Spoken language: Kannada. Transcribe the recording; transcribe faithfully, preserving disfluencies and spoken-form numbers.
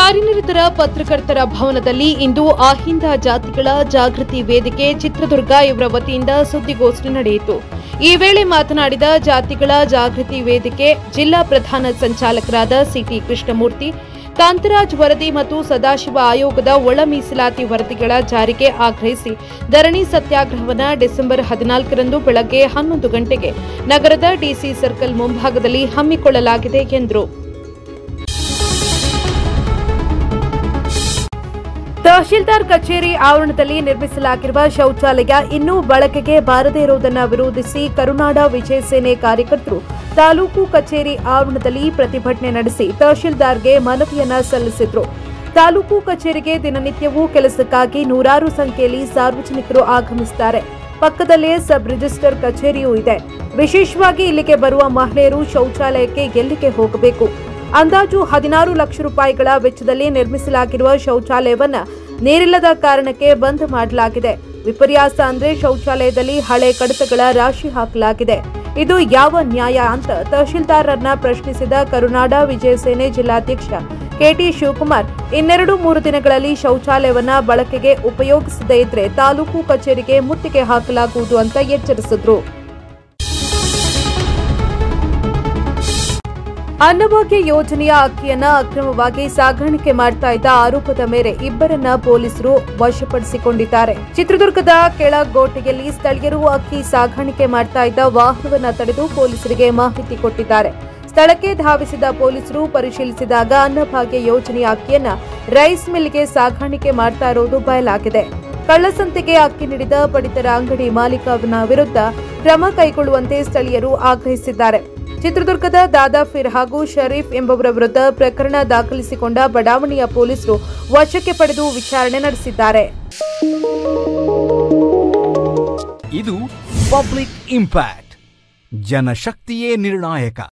ಕಾರ್ಯನಿರತರ ಪತ್ರಕರ್ತರ ಭವನದಲ್ಲಿ ಇಂದು ಅಹಿಂದ ಜಾತಿಗಳ ಜಾಗೃತಿ ವೇದಿಕೆ ಚಿತ್ರದುರ್ಗ ಇವರ ವತಿಯಿಂದ ಸುದ್ದಿಗೋಷ್ಠಿ ನಡೆಯಿತು. ಈ ವೇಳೆ ಮಾತನಾಡಿದ ಜಾತಿಗಳ ಜಾಗೃತಿ ವೇದಿಕೆ ಜಿಲ್ಲಾ ಪ್ರಧಾನ ಸಂಚಾಲಕರಾದ ಸಿಟಿ ಕೃಷ್ಣಮೂರ್ತಿ, ಕಾಂತರಾಜ್ ವರದಿ ಮತ್ತು ಸದಾಶಿವ ಆಯೋಗದ ಒಳ ಮೀಸಲಾತಿ ವರದಿಗಳ ಜಾರಿಗೆ ಆಗ್ರಹಿಸಿ ಧರಣಿ ಸತ್ಯಾಗ್ರಹವನ್ನು ಡಿಸೆಂಬರ್ ಹದಿನಾಲ್ಕರಂದು ಬೆಳಗ್ಗೆ ಹನ್ನೊಂದು ಗಂಟೆಗೆ ನಗರದ ಡಿಸಿ ಸರ್ಕಲ್ ಮುಂಭಾಗದಲ್ಲಿ ಹಮ್ಮಿಕೊಳ್ಳಲಾಗಿದೆ ಎಂದರು. ತಹಶೀಲ್ದಾರ್ ಕಚೇರಿ ಆವರಣದಲ್ಲಿ ನಿರ್ಮಿಸಲಾಗಿರುವ ಶೌಚಾಲಯ ಇನ್ನೂ ಬಳಕೆಗೆ ಬಾರದೇ ಇರುವುದನ್ನು ವಿರೋಧಿಸಿ ಕರುನಾಡ ವಿಜಯ ಸೇನೆ ಕಾರ್ಯಕರ್ತರು ತಾಲೂಕು ಕಚೇರಿ ಆವರಣದಲ್ಲಿ ಪ್ರತಿಭಟನೆ ನಡೆಸಿ ತಹಶೀಲ್ದಾರ್ಗೆ ಮನವಿಯನ್ನ ಸಲ್ಲಿಸಿದ್ರು. ತಾಲೂಕು ಕಚೇರಿಗೆ ದಿನನಿತ್ಯವೂ ಕೆಲಸಕ್ಕಾಗಿ ನೂರಾರು ಸಂಖ್ಯೆಯಲ್ಲಿ ಸಾರ್ವಜನಿಕರು ಆಗಮಿಸುತ್ತಾರೆ. ಪಕ್ಕದಲ್ಲೇ ಸಬ್ ರಿಜಿಸ್ಟರ್ ಕಚೇರಿಯೂ ಇದೆ. ವಿಶೇಷವಾಗಿ ಇಲ್ಲಿಗೆ ಬರುವ ಮಹಿಳೆಯರು ಶೌಚಾಲಯಕ್ಕೆ ಎಲ್ಲಿಗೆ ಹೋಗಬೇಕು? ಅಂದಾಜು ಹದಿನಾರು ಲಕ್ಷ ರೂಪಾಯಿಗಳ ವೆಚ್ಚದಲ್ಲಿ ನಿರ್ಮಿಸಲಾಗಿರುವ ಶೌಚಾಲಯವನ್ನ ನೀರಿಲ್ಲದ ಕಾರಣಕ್ಕೆ ಬಂದ್ ಮಾಡಲಾಗಿದೆ. ವಿಪರ್ಯಾಸ ಅಂದ್ರೆ ಶೌಚಾಲಯದಲ್ಲಿ ಹಳೆ ಕಡತಗಳ ರಾಶಿ ಹಾಕಲಾಗಿದೆ. ಇದು ಯಾವ ನ್ಯಾಯ ಅಂತ ತಹಶೀಲ್ದಾರರನ್ನ ಪ್ರಶ್ನಿಸಿದ ಕರುನಾಡ ವಿಜಯ ಸೇನೆ ಜಿಲ್ಲಾಧ್ಯಕ್ಷ ಕೆಟಿ ಶಿವಕುಮಾರ್, ಇನ್ನೆರಡು ಮೂರು ದಿನಗಳಲ್ಲಿ ಶೌಚಾಲಯವನ್ನ ಬಳಕೆಗೆ ಉಪಯೋಗಿಸದೇ ಇದ್ರೆ ತಾಲೂಕು ಕಚೇರಿಗೆ ಮುತ್ತಿಗೆ ಹಾಕಲಾಗುವುದು ಅಂತ ಎಚ್ಚರಿಸಿದ್ರು. ಅನ್ನಭಾಗ್ಯ ಯೋಜನೆಯ ಅಕ್ಕಿಯನ್ನ ಅಕ್ರಮವಾಗಿ ಸಾಗಾಣಿಕೆ ಮಾಡ್ತಾ ಇದ್ದ ಆರೋಪದ ಮೇರೆ ಇಬ್ಬರನ್ನ ಪೊಲೀಸರು ವಶಪಡಿಸಿಕೊಂಡಿದ್ದಾರೆ. ಚಿತ್ರದುರ್ಗದ ಕೆಳಗೋಟೆಯಲ್ಲಿ ಸ್ಥಳೀಯರು ಅಕ್ಕಿ ಸಾಗಾಣಿಕೆ ಮಾಡ್ತಾ ಇದ್ದ ವಾಹನವನ್ನ ತಡೆದು ಪೊಲೀಸರಿಗೆ ಮಾಹಿತಿ ಕೊಟ್ಟಿದ್ದಾರೆ. ಸ್ಥಳಕ್ಕೆ ಧಾವಿಸಿದ ಪೊಲೀಸರು ಪರಿಶೀಲಿಸಿದಾಗ ಅನ್ನಭಾಗ್ಯ ಯೋಜನೆಯ ಅಕ್ಕಿಯನ್ನ ರೈಸ್ ಮಿಲ್ಗೆ ಸಾಗಾಣಿಕೆ ಮಾಡ್ತಾ ಇರೋದು ಬಯಲಾಗಿದೆ. ಕಳ್ಳಸಂತೆಗೆ ಅಕ್ಕಿ ನೀಡಿದ ಪಡಿತರ ಅಂಗಡಿ ಮಾಲೀಕನ ವಿರುದ್ಧ ಕ್ರಮ ಕೈಗೊಳ್ಳುವಂತೆ ಸ್ಥಳೀಯರು ಆಗ್ರಹಿಸಿದ್ದಾರೆ. ಚಿತ್ರದುರ್ಗದ ದಾದಾಫಿರ್ ಹಾಗೂ ಶರೀಫ್ ಎಂಬುವರ ವಿರುದ್ಧ ಪ್ರಕರಣ ದಾಖಲಿಸಿಕೊಂಡ ಬಡಾವಣೆಯ ಪೊಲೀಸರು ವಶಕ್ಕೆ ಪಡೆದು ವಿಚಾರಣೆ ನಡೆಸಿದ್ದಾರೆ. ಇದು ಪಬ್ಲಿಕ್ ಇಂಪ್ಯಾಕ್ಟ್, ಜನಶಕ್ತಿಯೇ ನಿರ್ಣಾಯಕ.